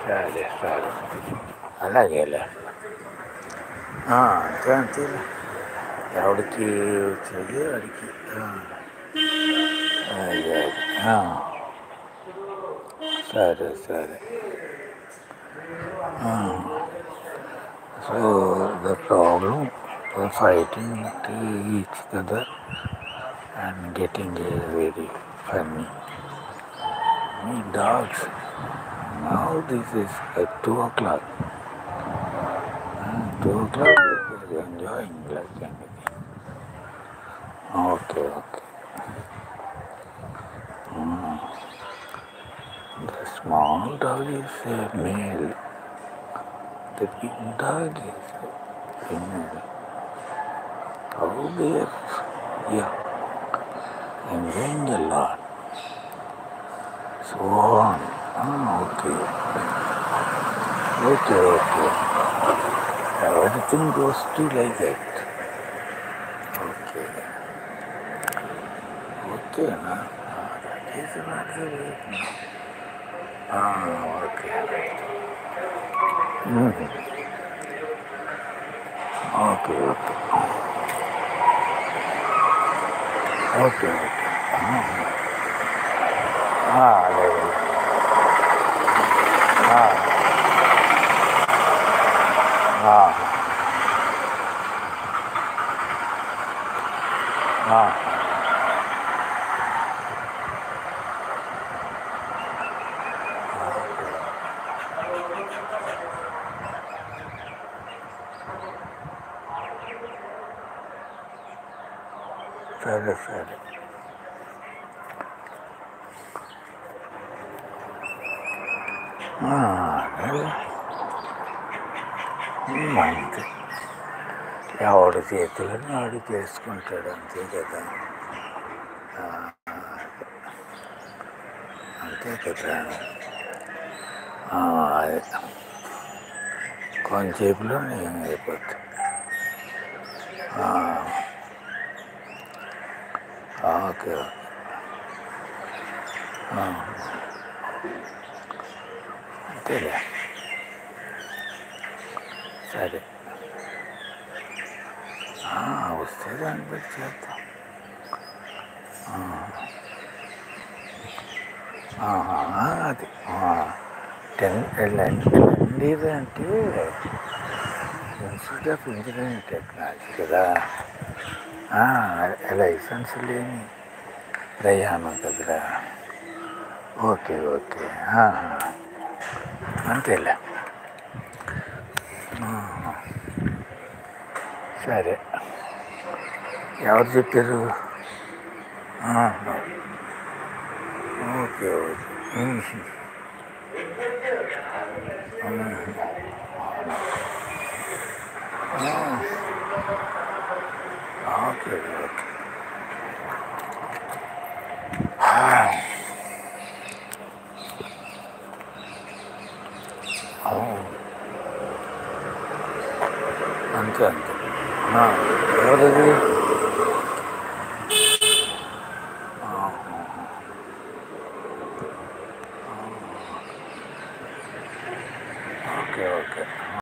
సరే సరే అలాగేలే. అంతే అంతేలే, ఎవడికి వచ్చేది వాడికి. అదే అదే. సరే సరే. So the problem fighting to each other and getting very funny. Me dogs. Now this is at 2 o'clock. 2 o'clock is enjoying like anything. Okay, okay. The small dog is a male. The big dog is a female. How they are, yeah, enjoying a lot. So on. Okay. Okay, okay. Everything goes to like that. Okay. Okay, na? That is not the way. Okay. Okay, okay. Okay, okay. Level. సరే సరే. మంచి ఎవడి చేతులని వాడు చేసుకుంటాడు, అంతే కదా. అంతే కదా. అదే కొంచెంసేపులో నేను అయిపోతుంది. Okay okay. అంతేలే. సరే వస్తే దాన్ని బట్టి చేద్దాం. అది 10 LND అంటే ఇన్స్టిట్యూట్ ఆఫ్ ఇంజనీరింగ్ టెక్నాలజీ కదా. లైసెన్స్ లేని ప్రయాణం కదరా. Okay okay. అంతేలే. సరే. ఎవరు చెప్పారు? Okay okay. Okay okay. అంతే అంతే. ఎవరిది?